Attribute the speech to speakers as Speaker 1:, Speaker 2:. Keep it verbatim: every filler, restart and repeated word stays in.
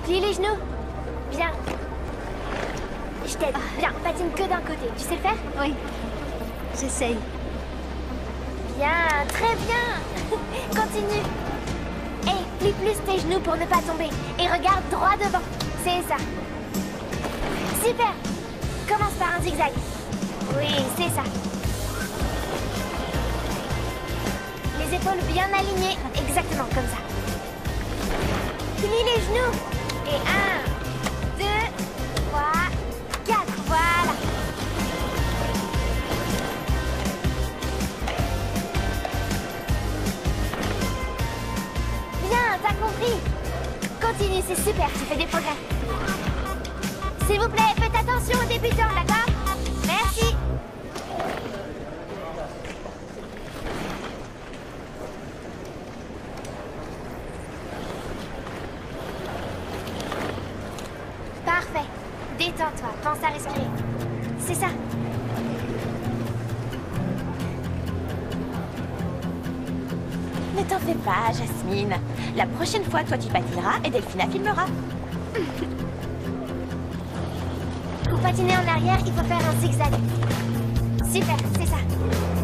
Speaker 1: Plie les genoux. Bien. Je t'aide. Bien, patine que d'un côté. Tu sais le faire?
Speaker 2: Oui, j'essaye.
Speaker 1: Bien, très bien. Continue. Hé, plie plus tes genoux pour ne pas tomber. Et regarde droit devant. C'est ça. Super. Commence par un zigzag. Oui, c'est ça. Les épaules bien alignées. Exactement comme ça. Plie les genoux. Et un, deux, trois, quatre. Voilà. Bien, t'as compris. Continue, c'est super, tu fais des progrès. S'il vous plaît, faites attention aux débutants, d'accord? Merci. Parfait. Détends-toi, pense à respirer. C'est ça.
Speaker 3: Ne t'en fais pas, Jasmine. La prochaine fois, toi tu patineras et Delphina filmera.
Speaker 1: Pour patiner en arrière, il faut faire un zigzag. Super, c'est ça.